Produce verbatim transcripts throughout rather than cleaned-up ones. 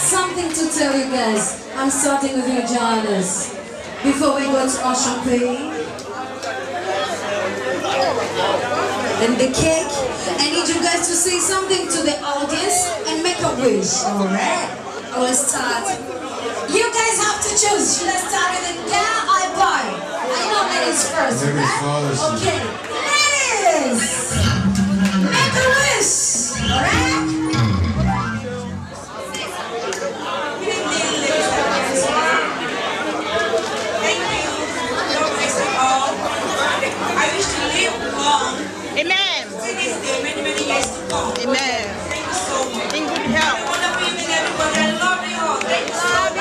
something to tell you guys. I'm starting with you, Johannes. Before we go to our champagne and the cake, I need you guys to say something to the audience and make a wish. Alright? I will start. You guys have to choose. Should I start with a girl or a boy? I know ladies first, right? Okay. Ladies! Make a wish! Alright? I wish to live long. Amen. See this day, many, many years to come. Amen. Thank you so much. In good health. I want to be with everybody. I love you all. Thank you so much.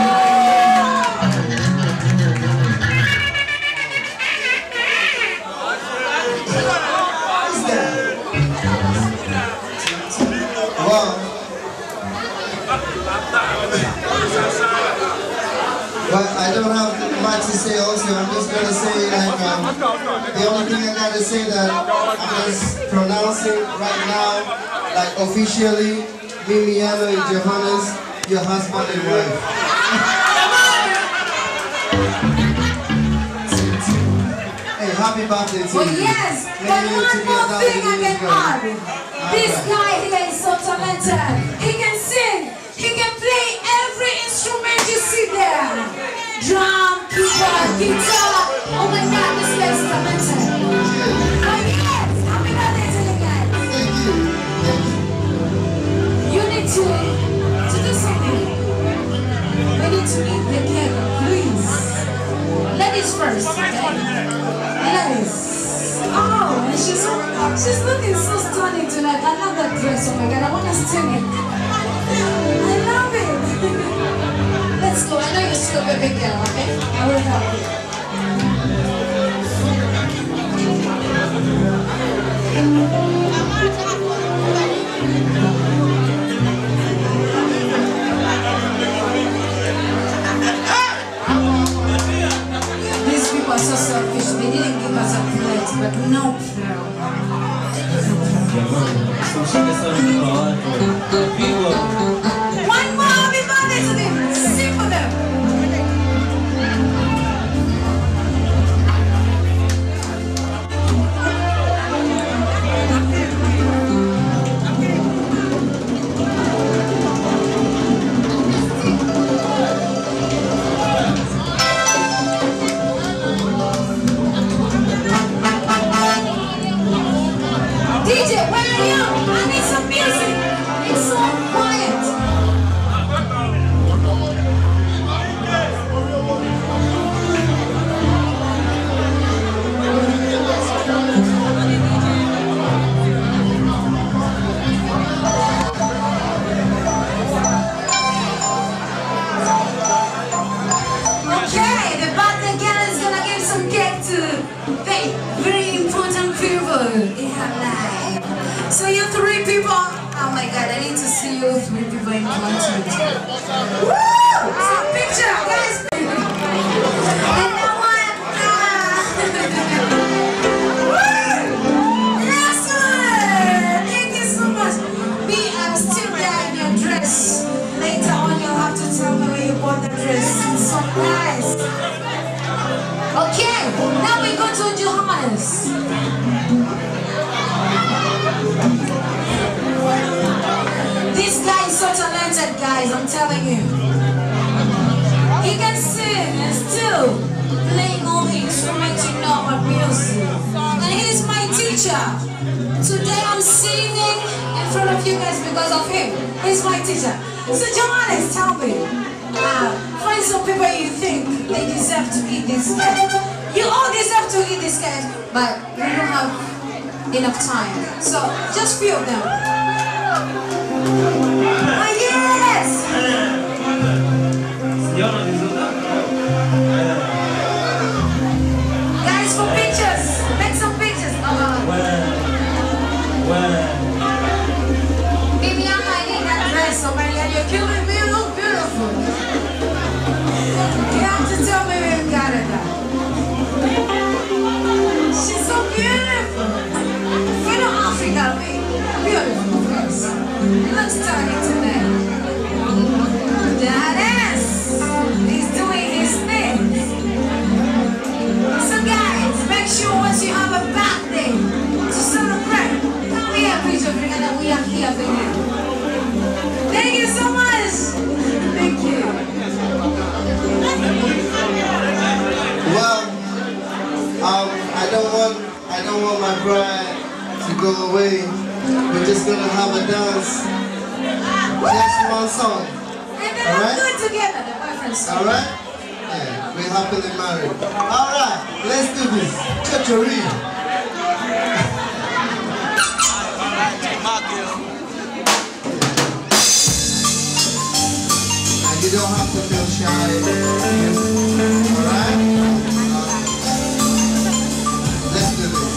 Wow. But I don't have much to say also. I'm just going to say like, um, the only thing I got to say that I'm just pronouncing right now, like officially, Mimiano and Johannes, your husband and wife. Hey, happy birthday to Oh you. yes, May but you live to one be a more thousand thing I years can old. add. This guy here is so talented. He can sing, he can play every instrument you see there. Drum, keyboard, guitar. Oh my God, this guy is talented. Oh yes, happy birthday to the guy. Thank you. Thank you. You need to, to do something. We need to eat the cake, please. Ladies first, okay? Ladies. Oh, and she's she's looking so stunning tonight. I love that dress. Oh my God, I want to sing it. I love it. Let's go. I know you're still a big girl, okay? I will help you. These people are so selfish. They didn't give us a plate, but no one more, happy birthday to them. Sing for them. D J, where are you? I need some music. It's so quiet. Okay, the birthday girl is gonna give some cake to the very important people in her life. So you three people, oh my God, I need to see you three people in concert. Woo! Some picture, guys. And that one, ah. Woo! Last one. Thank you so much. Me, I'm still there in your dress. Later on, you'll have to tell me where you bought the dress. It's so nice. Okay, now we go to Johannes. This guy is so talented, guys, I'm telling you. He can sing and still playing all the instruments you know about music. And he's my teacher. Today I'm singing in front of you guys because of him. He's my teacher. So Johannes, tell me, uh, find some people you think they deserve to eat this cake. You all deserve to eat this cake, but we don't have enough time. So just few of them. Oh yes! Guys, for pictures, make some pictures. Uh-huh. Baby, I'm not in that dress, so Maria, you're killing me. You look beautiful. You have to tell me where you got it now. She's so beautiful. You know Africa, beautiful face. It looks stunning tonight. go away. We're just gonna have a dance. Just one song. And then Alright? we'll do it together, the boyfriends. Alright? Yeah, we're happily married. Alright, let's do this. Cha-cha-ree. And you don't have to feel shy. Alright? Let's do this.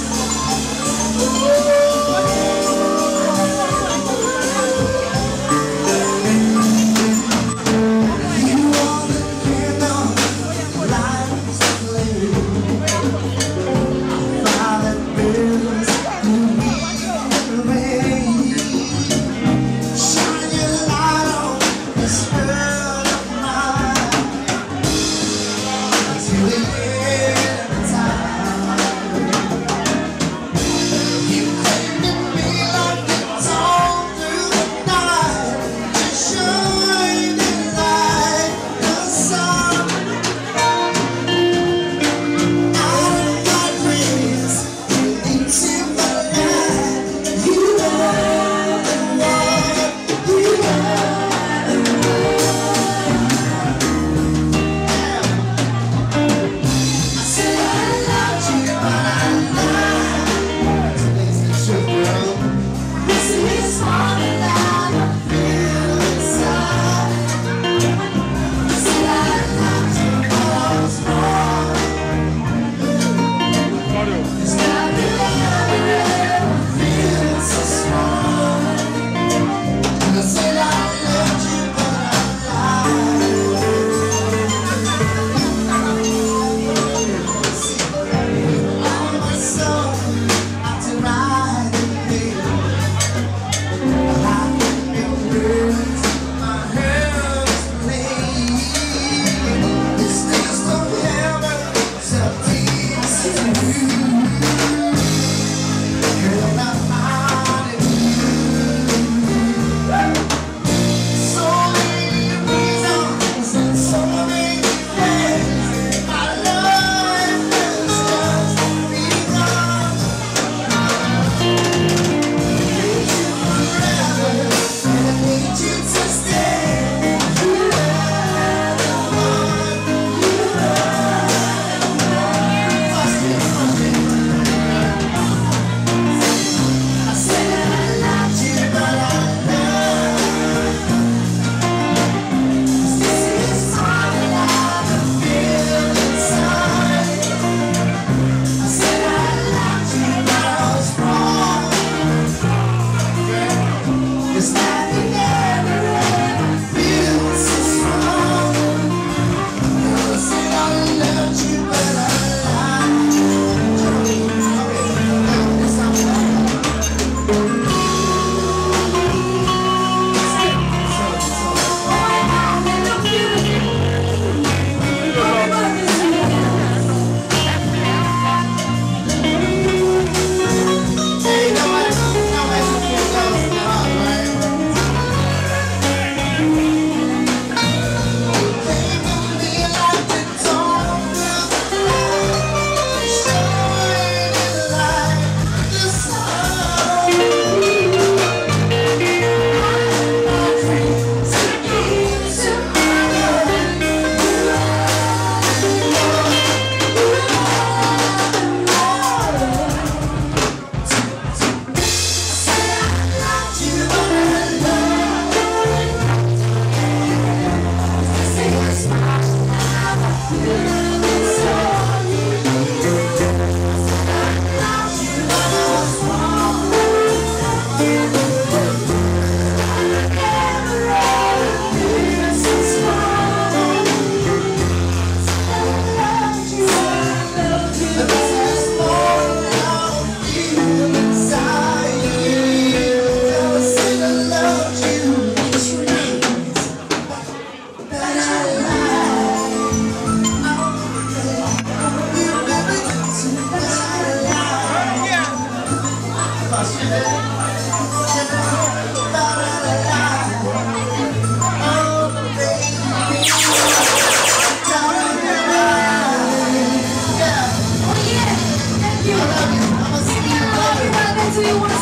Do you want